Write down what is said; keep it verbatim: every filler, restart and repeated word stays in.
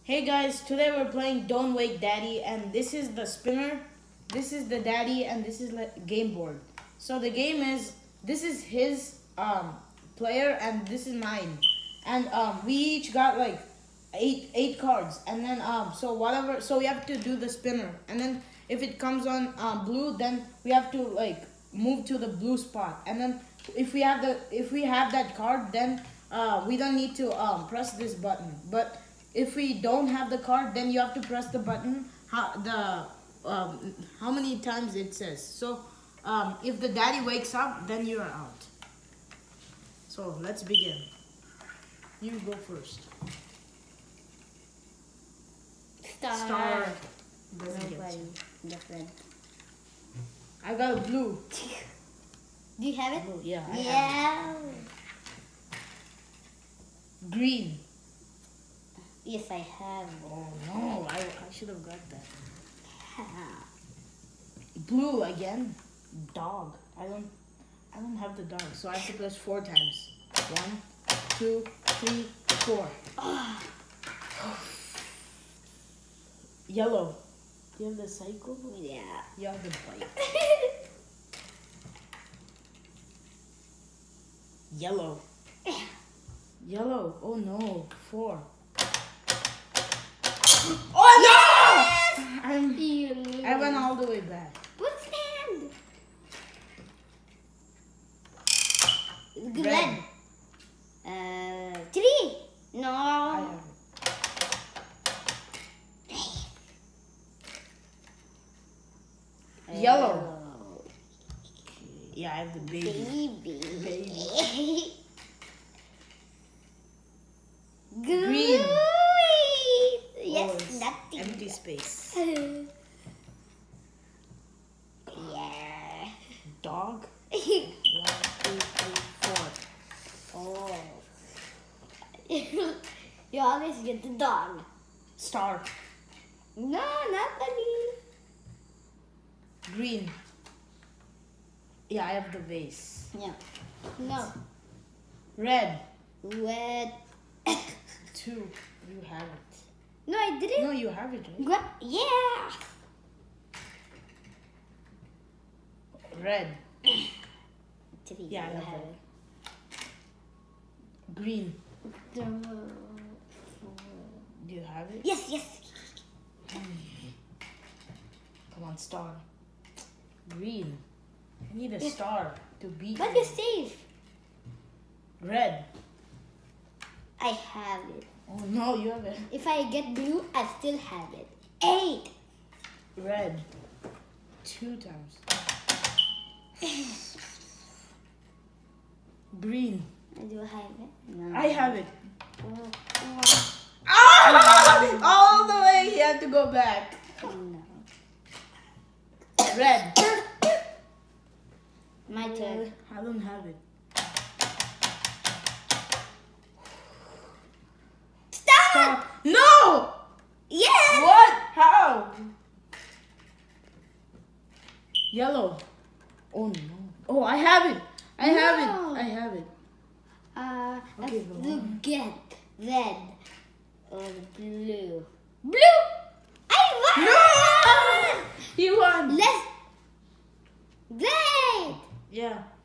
Hey guys, today we're playing Don't Wake Daddy, and this is the spinner, this is the daddy, and this is the game board. So the game is, this is his um, player and this is mine. And um, we each got like eight eight cards, and then um, so whatever, so we have to do the spinner. And then if it comes on um, blue, then we have to like move to the blue spot. And then if we have the if we have that card, then uh, we don't need to um, press this button. But if we don't have the card, then you have to press the button how the um, how many times it says. So um, if the daddy wakes up, then you're out. So let's begin. You go first. Star. Star. Doesn't get Nobody. you. Different. I got a blue. Do you have it? Blue, yeah. I Yeah. have it. Green. Yes, I have. Oh no! I I should have got that. Blue again. Dog. I don't. I don't have the dog, so I have to press four times. One, two, three, four. Yellow. You have the cycle? Yeah. You have the bike. Yellow. Yellow. Oh no. Four. Oh no! I'm, I went all the way back. What's hand? Red. Red. Uh, three. No. I have it. Yellow. Yeah, I have the baby. Baby. Baby. Green. Oh, Yes, it's nothing. empty space. Yeah. Dog. One, two, three, four. Oh. You always get the dog. Star. No, not bunny. Green. Yeah, I have the vase. Yeah. No. Red. Red. Two. You have it. No, I didn't. No, you have it, right? Gra- yeah. Red. Three. Yeah, I you have have it. Green. it. Do you have it? Yes, yes. Come on, star. Green. I need a Yeah. star to beat But you. you're safe. Red. I have it. Oh no, you have it. If I get blue, I still have it. Eight. Red. Two times. Green. Do I have it? No. I have it. Oh, oh. Ah! All the way, he had to go back. No. Red. My turn. I don't have it. Stop! Stop. No! Yes! What? How? Yellow. Oh no. Oh, I have it. I have No. it. I have it. Uh, Okay, let's go do on. get red or blue. Blue! I won! No! You won. Let's red! Yeah.